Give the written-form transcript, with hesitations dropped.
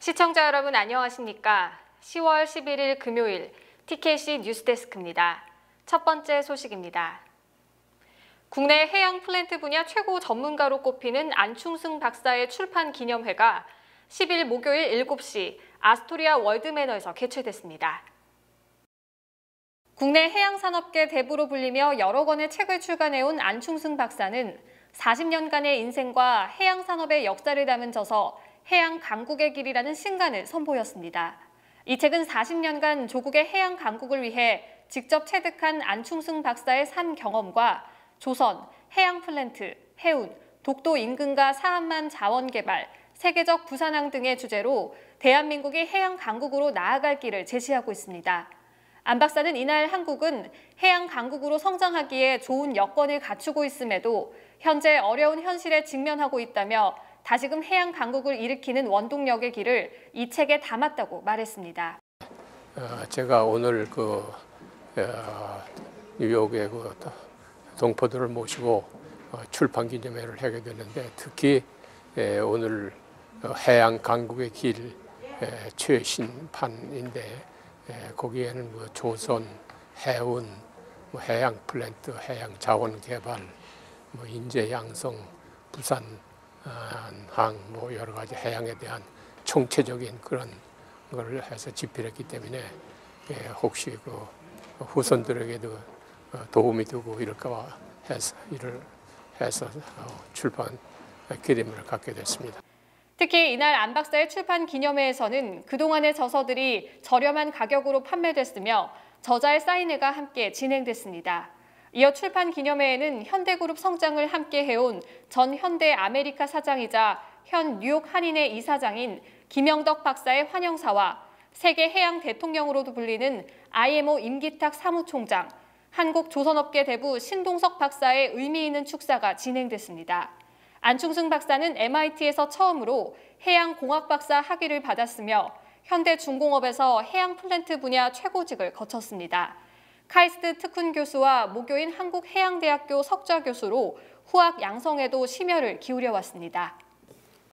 시청자 여러분 안녕하십니까? 10월 11일 금요일 TKC 뉴스데스크입니다. 첫 번째 소식입니다. 국내 해양 플랜트 분야 최고 전문가로 꼽히는 안충승 박사의 출판 기념회가 10일 목요일 7시 아스토리아 월드매너에서 개최됐습니다. 국내 해양산업계 대부로 불리며 여러 권의 책을 출간해온 안충승 박사는 40년간의 인생과 해양산업의 역사를 담은 저서 해양 강국의 길이라는 신간을 선보였습니다. 이 책은 40년간 조국의 해양 강국을 위해 직접 체득한 안충승 박사의 산 경험과 조선, 해양 플랜트, 해운, 독도 인근과 사암만 자원 개발, 세계적 부산항 등의 주제로 대한민국이 해양 강국으로 나아갈 길을 제시하고 있습니다. 안 박사는 이날 한국은 해양 강국으로 성장하기에 좋은 여건을 갖추고 있음에도 현재 어려운 현실에 직면하고 있다며 다시금 해양 강국을 일으키는 원동력의 길을 이 책에 담았다고 말했습니다. 제가 오늘 뉴욕의 동포들을 모시고 출판 기념회를 하게 됐는데 특히 오늘 해양 강국의 길 최신판인데 거기에는 조선, 해운, 해양 플랜트, 해양 자원 개발, 인재 양성, 부산 항 여러 가지 해양에 대한 총체적인 그런 걸 해서 집필했기 때문에 혹시 후손들에게도 도움이 되고 이럴까 해서 출판 기념을 갖게 됐습니다. 특히 이날 안 박사의 출판 기념회에서는 그동안의 저서들이 저렴한 가격으로 판매됐으며 저자의 사인회가 함께 진행됐습니다. 이어 출판 기념회에는 현대그룹 성장을 함께 해온 전 현대 아메리카 사장이자 현 뉴욕 한인의 이사장인 김영덕 박사의 환영사와 세계 해양 대통령으로도 불리는 IMO 임기탁 사무총장, 한국조선업계 대부 신동석 박사의 의미 있는 축사가 진행됐습니다. 안충승 박사는 MIT에서 처음으로 해양공학 박사 학위를 받았으며 현대중공업에서 해양 플랜트 분야 최고직을 거쳤습니다. 카이스트 특훈 교수와 모교인 한국해양대학교 석좌 교수로 후학 양성에도 심혈을 기울여 왔습니다.